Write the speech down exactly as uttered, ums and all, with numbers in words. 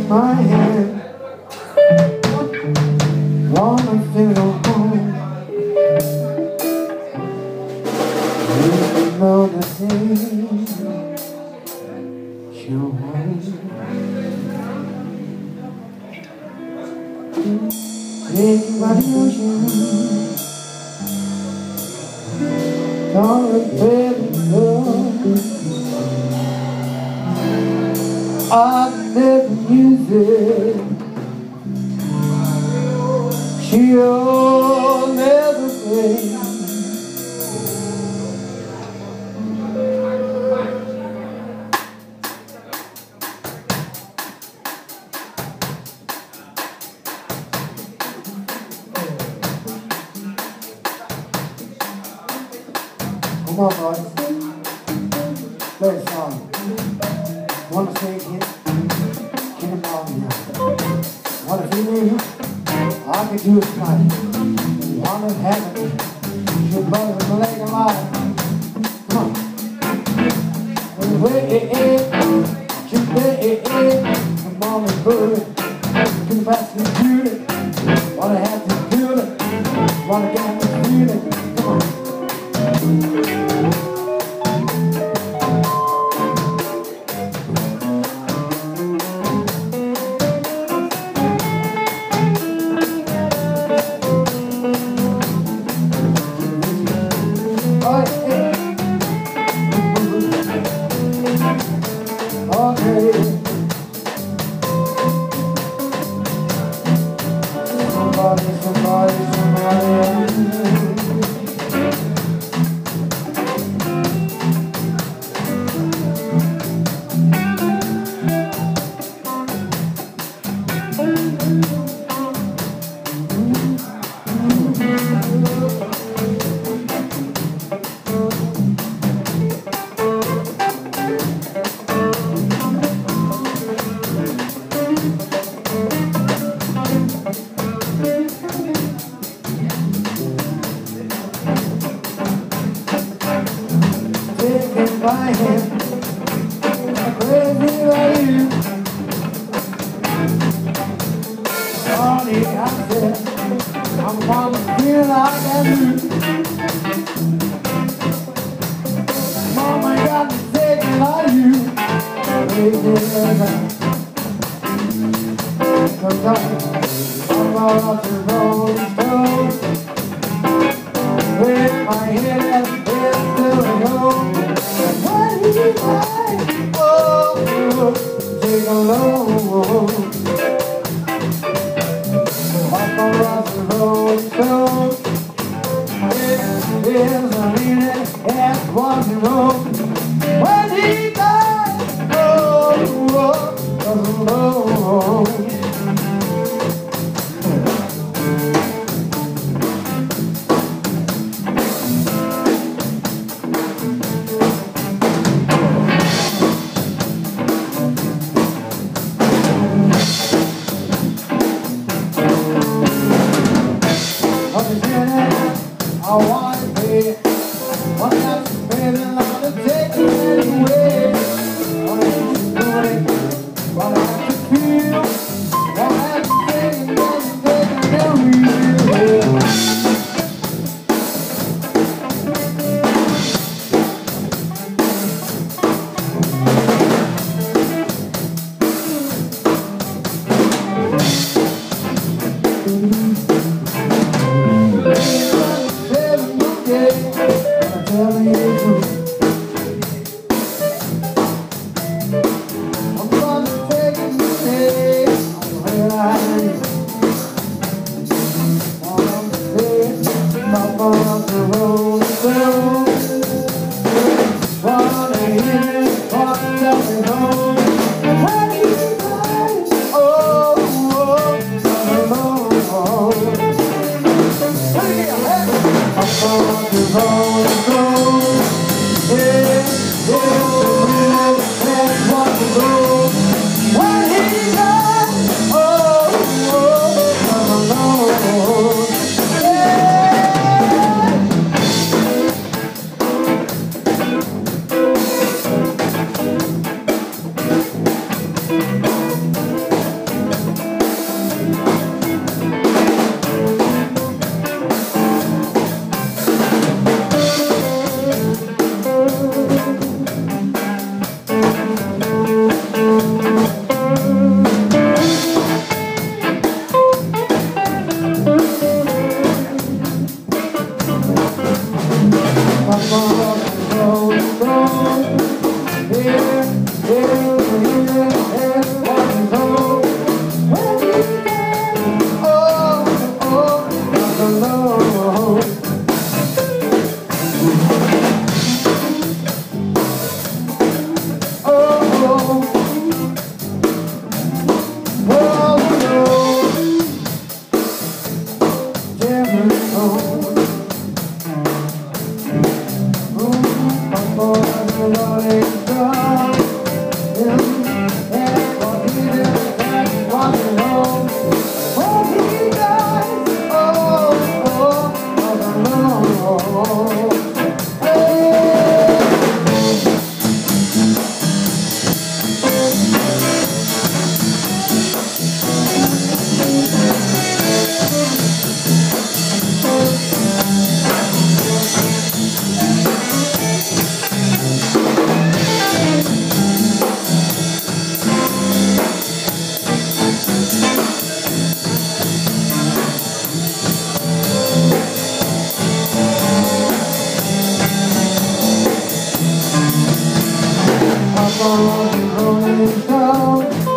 my hand. Wanna feel your home. You know the things you want. Thinking about the ocean, call it baby love. I never use it. She'll never pay. Come on, boys. Play a song. Wanna say it here? Get him on here. Wanna feel it? I could do it tonight. Wanna have it? Your brother with the leg alive. Come on. Way it is, you way it is. Come on and put it. Come back to do it. Wanna have to do it. Wanna get to feel it. Come on. Somebody, somebody, somebody. Taken by him, crazy about you. Sorry, I said, I'm gonna feel like I do. Mama got me taken by you. Crazy as I. Cause I'm about to roll the stone. With my head still at home. What do you like? Oh, take a load. Paparazzi road stone. It is a minute at one road. When he died, oh, oh, doesn't know. I wanna be one that's baby, wanna take you anywhere. Wanna get you doing it, wanna have to feel, wanna have to take it, wanna take it everywhere. I'm gonna take it today. I'm up on the road, so wanna hear it, wanna tell me home. When you die, oh, oh, oh, oh. Up on the road, so yeah, yeah, that's what the road. When he died, oh, oh, oh, oh. Yeah. Rolling Stone. And what he did was walking home. Oh, he died, oh, oh, all alone. Up on the Rolling Stone.